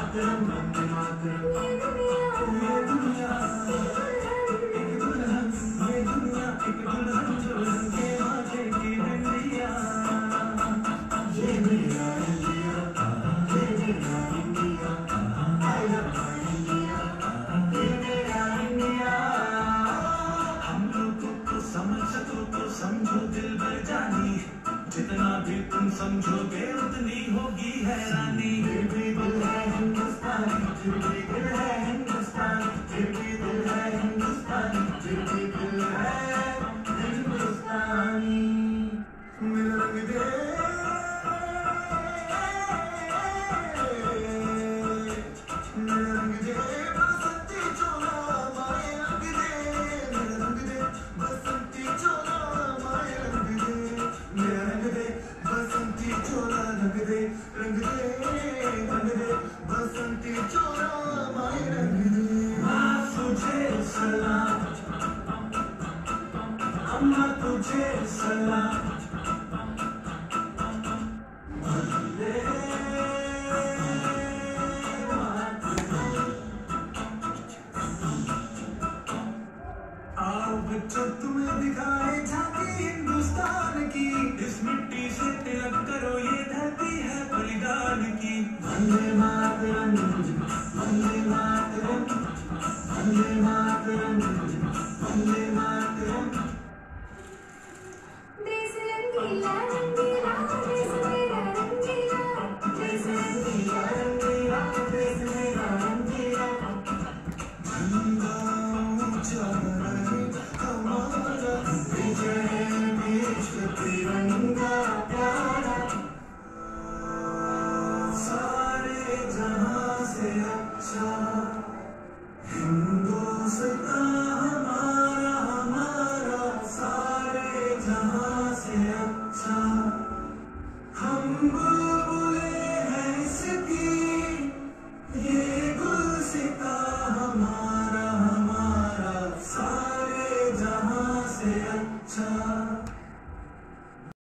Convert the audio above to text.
मातरम वंदे मातरम। ये दुनिया एक दुल्हन, ये दुनिया एक दुल्हन दुल्हन के माथे की बिंदिया। ये मेरा इंडिया, ये मेरा India, I love my India, ये मेरा इंडिया। हम लोगों को समझ सको तो समझो दिल भर जानी, जितना भी तुम समझोगे उतनी होगी हैरानी। फिर भी दिल है हिंदुस्तानी, फिर भी दिल है हिंदुस्तानी, फिर भी दिल है हिंदुस्तानी, फिर भी दिल है हिंदुस्तानी। मेरा रंग दे, मेरा रंग दे बसंती चोला माए रंग दे, मेरा रंग दे बसंती चोला माए रंग दे, मेरा रंग दे बसंती चोला रंग दे, रंग दे रंग दे बसंती चोला माए रंग दे। माँ तुझे सलाम, अम्मा तुझे सलाम, वंदे आओ बच्चों तुम्हें दिखाए झांकी हिंदुस्तान की, इस मिट्टी से तिलक करो ये धरती है बलिदान की। वंदे मातरम वंदे मातरम वंदे मातरम वंदे मातरम। देश रंगीला रंगीला देश मेरा रंगीला, देश रंगीला रंगीला देश मेरा रंगीला। झंडा ऊंचा रहे हमारा, विजय विश्व तिरंगा प्यारा। सारे जहां से अच्छा हिंदुस्तान हमारा हमारा, सारे जहां से अच्छा। हम बुलबुले हैं इसकी, ये गुलसिता हमारा हमारा, सारे जहां से अच्छा।